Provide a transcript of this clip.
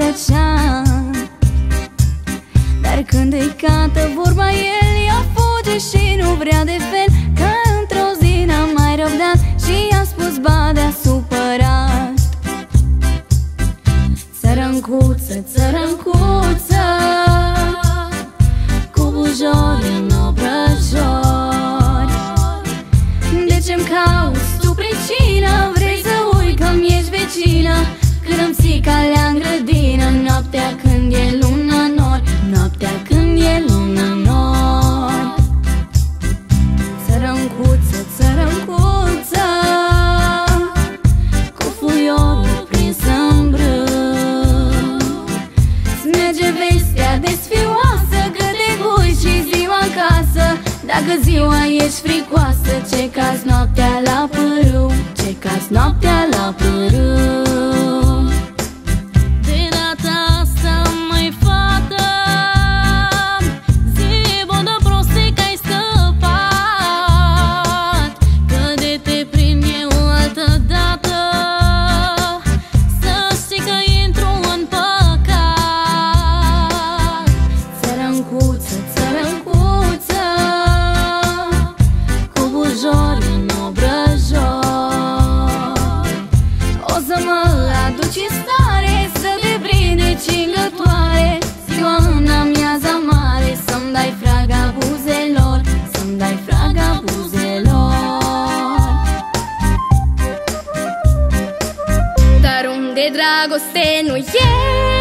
plăcea. Dar când îi cântă vorba el, ea fuge și nu vrea de fel. Că într-o zi n-a mai răbdat și i-a spus ba de-a supărat. Țărâncuță, țărâncuță, cu bujori în obrăjori, de ce-mi cauți tu pricină? Vrei să ui că-mi ești vecină? Când îmi ții calea în grădină, noaptea când e luna nori, noaptea când e luna nori. Țărâncuță, țărâncuță, cu fuiorul prins în brâu, merge vestea desfioasă că te gui și ziua acasă. Dacă ziua ești fricoasă, ce cazi noaptea la pârâu, ce cazi noaptea la pârâu. Dragoste nu e